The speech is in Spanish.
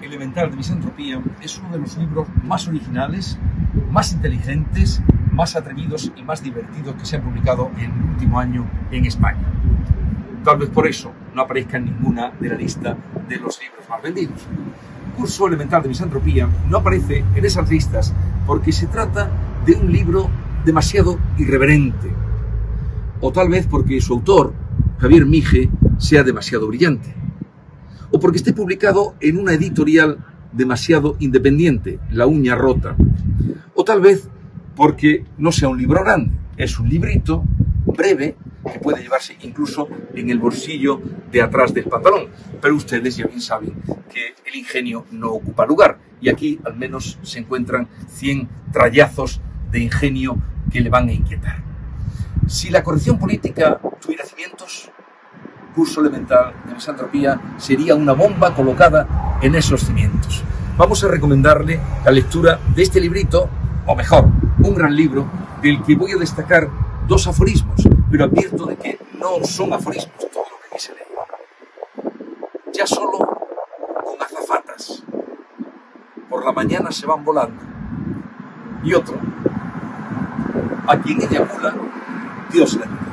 elemental de misantropía es uno de los libros más originales, más inteligentes, más atrevidos y más divertidos que se han publicado en el último año en España. Tal vez por eso no aparezca en ninguna de la lista de los libros más vendidos. Curso elemental de misantropía no aparece en esas listas porque se trata de un libro demasiado irreverente, o tal vez porque su autor, Javier Mige, sea demasiado brillante, o porque esté publicado en una editorial demasiado independiente, La Uña Rota, o tal vez porque no sea un libro grande, es un librito breve que puede llevarse incluso en el bolsillo de atrás del pantalón. Pero ustedes ya bien saben que el ingenio no ocupa lugar, y aquí al menos se encuentran 100 trallazos de ingenio que le van a inquietar. Si la corrección política tuviera cimientos, Curso elemental de misantropía sería una bomba colocada en esos cimientos. Vamos a recomendarle la lectura de este librito, o mejor, un gran libro, del que voy a destacar 2 aforismos, pero advierto de que no son aforismos todo lo que aquí se lee. Ya solo con azafatas, por la mañana se van volando. Y otro, a quien ella eyacula, Dios le da.